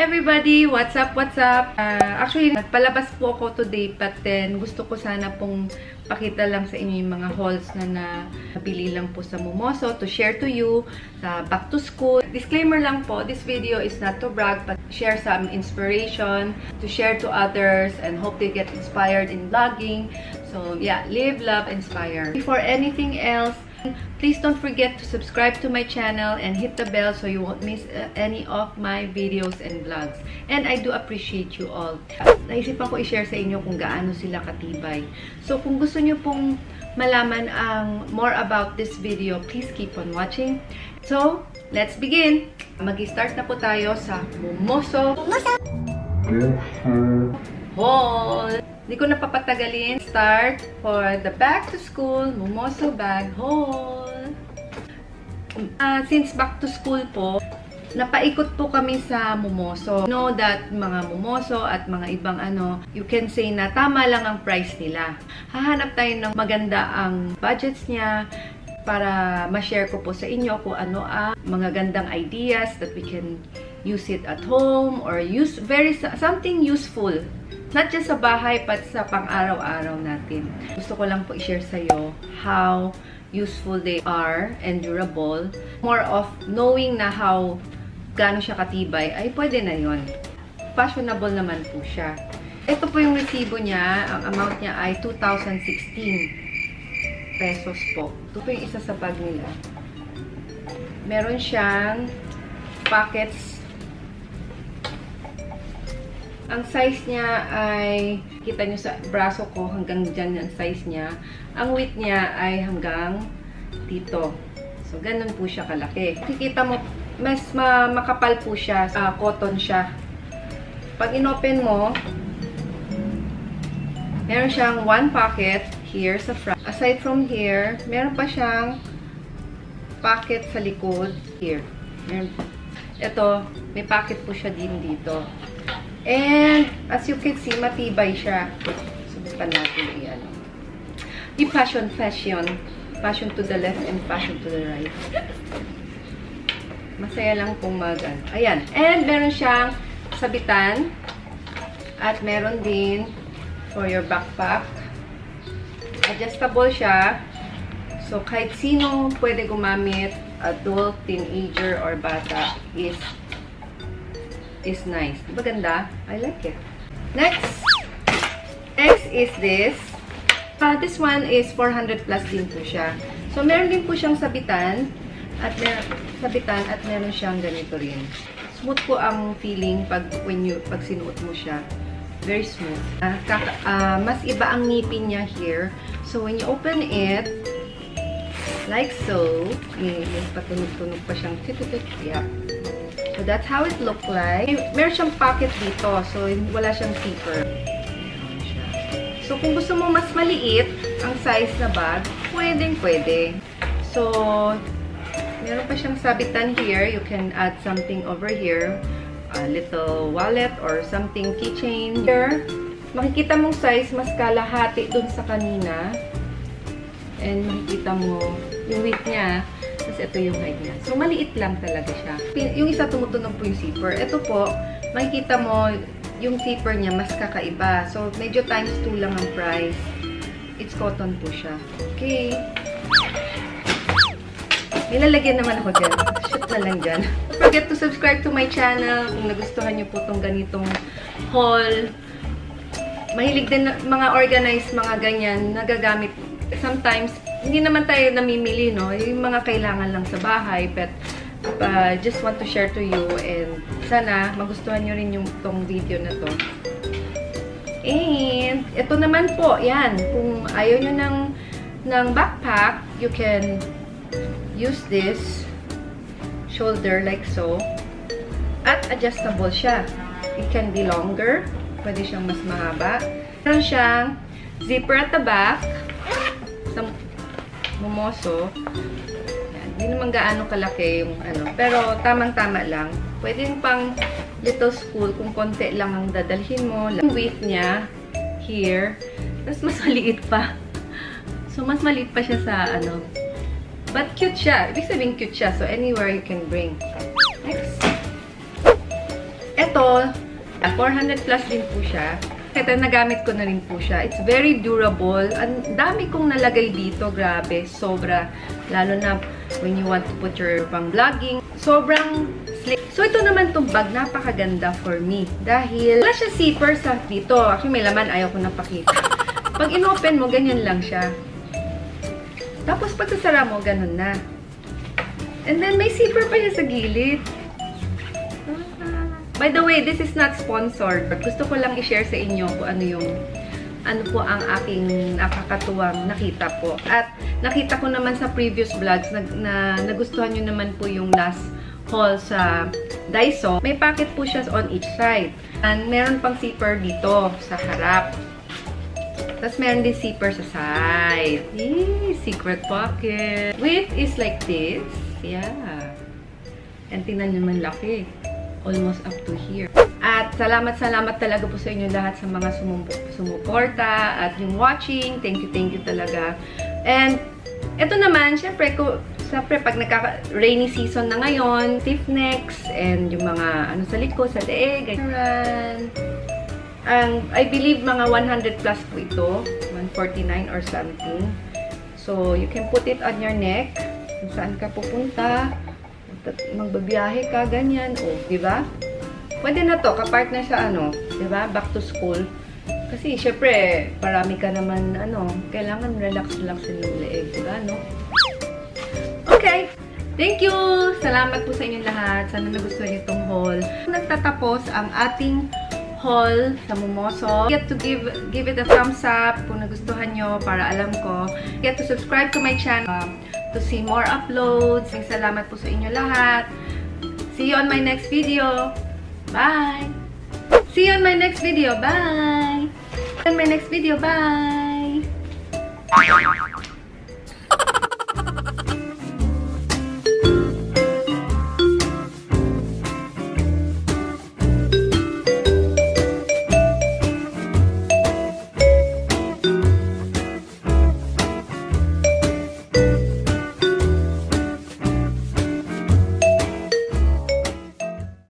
everybody! What's up? What's up? Actually, nagpalabas po ako today, but then gusto ko sana pong pakita lang sa inyo yung mga hauls na nabili lang po sa Momoso to share to you sa back to school. Disclaimer lang po, this video is not to brag, but share some inspiration to share to others and hope they get inspired in vlogging. So yeah, live, love, inspire. Before anything else, please don't forget to subscribe to my channel and hit the bell so you won't miss any of my videos and vlogs. And I do appreciate you all. Naisipan ko i-share sa inyo kung gaano sila katibay. So kung gusto nyo pong malaman ang more about this video, please keep on watching. So, let's begin! Mag-start na po tayo sa Momoso haul! Hindi ko napapatagalin. Start for the back to school Momoso bag haul. Since back to school po, napaikot po kami sa Momoso. Know that mga Momoso at mga ibang you can say na tama lang ang price nila. Hahanap tayo ng maganda ang budgets niya para ma-share ko po sa inyo kung ano ang mga gandang ideas that we can use it at home or use something useful. Not just sa bahay, but sa pang-araw-araw natin. Gusto ko lang po i-share sa iyo how useful they are and durable. More of knowing na how gaano siya katibay, ay pwede na yon. Fashionable naman po siya. Ito po yung resibo niya. Ang amount niya ay 2,016 pesos po. Ito po yung isa sa bag nila. Meron siyang pockets. Ang size niya ay, kita nyo sa braso ko, hanggang dyan ang size niya. Ang width niya ay hanggang dito. So, ganun po siya kalaki. Kikita mo, mas makapal po siya. Cotton siya. Pag inopen mo, meron siyang one pocket here sa front. Aside from here, meron pa siyang pocket sa likod. Here. Ito, may pocket po siya din dito. And, as you can see, matibay siya. Subukan natin iyan. Yung fashion. Fashion to the left and fashion to the right. Masaya lang kung ayan. And, meron siyang sabitan. At meron din for your backpack. Adjustable siya. So, kahit sino pwede gumamit, adult, teenager, or bata, is nice. Diba ganda? I like it. Next is this. This one is 400 plus din po siya. So, meron din po siyang sabitan. At meron siyang ganito rin. Smooth po ang feeling pag sinuot mo siya. Very smooth. Mas iba ang ngipin niya here. So, when you open it, like so, may patunog-tunog pa siyang yeah. So, that's how it look like. Meron siyang pocket dito. So, wala siyang zipper. So, kung gusto mo mas maliit ang size na bag, pwede. So, meron pa siyang sabitan here. You can add something over here. A little wallet or something keychain. Here, makikita mong size, mas kalahati dun sa kanina. And makikita mo yung weight niya. Tapos ito yung height niya. So, maliit lang talaga siya. Yung isa tumutunog po yung zipper. Ito po, makikita mo yung zipper niya mas kakaiba. So, medyo times 2 lang ang price. It's cotton po siya. Okay. May lalagyan naman ako dyan. Shoot na lang dyan. Don't forget to subscribe to my channel kung nagustuhan niyo po itong ganitong haul. Mahilig din mga organized, mga ganyan, nagagamit. Sometimes, hindi naman tayo namimili, no? Yung mga kailangan lang sa bahay. But, just want to share to you. And, sana, magustuhan nyo rin yung tong video na to. And, ito naman po, yan. Kung ayaw nyo ng backpack, you can use this shoulder like so. At adjustable siya. It can be longer. Pwede siyang mas mahaba. Meron siyang zipper at the back. Sa Momoso. Yan. Hindi naman gaano kalaki yung pero tamang-tama lang. Pwede pang little school kung konti lang ang dadalhin mo. Yung width niya, here. Tapos mas maliit pa. So, mas maliit pa siya sa But cute siya. Ibig sabihin cute siya. So, anywhere you can bring. Next. Ito, 400 plus din po siya. Ito, nagamit ko na rin po siya. It's very durable. Ang dami kong nalagay dito. Grabe. Sobra. Lalo na when you want to put your pang vlogging. Sobrang slick. So, ito naman itong bag. Napakaganda for me. Dahil wala siya zipper sa dito. Actually, may laman. Ayaw ko napakita. Pag in-open mo, ganyan lang siya. Tapos, pag sasara mo, ganun na. And then, may zipper pa niya sa gilid. By the way, this is not sponsored. But gusto ko lang i-share sa inyo kung ano po ang aking nakakatuwang nakita po. At nakita ko naman sa previous vlogs na nagustuhan nyo naman po yung last haul sa Daiso. May packet po siya on each side. And meron pang zipper dito sa harap. Tapos meron din zipper sa side. Yay! Secret pocket. Width is like this. Yeah. And tingnan nyo naman laki. Almost up to here. At salamat talaga po sa inyo lahat sa mga sumuporta at yung watching. Thank you talaga. And ito naman, syempre pag nagka-rainy season na ngayon, stiff necks and yung mga ano sa likod, sa leeg, ganyan. I believe mga 100 plus po ito. 149 or something. So, you can put it on your neck. Kung saan ka pupunta. Magbabiyahe ka, ganyan. O, di ba? Pwede na to, kapartner sa ano, di ba? Back to school. Kasi, syempre, parami ka naman, kailangan relax-relaxin yung leeg, di ba, no? Okay. Thank you! Salamat po sa inyong lahat. Sana nagustuhan niyo itong haul. Nagtatapos ang ating haul sa Momoso. Get to give it a thumbs up kung nagustuhan nyo para alam ko. Get to subscribe to my channel to see more uploads. Salamat po sa inyo lahat. See you on my next video. Bye! See you on my next video. Bye! See you on my next video. Bye!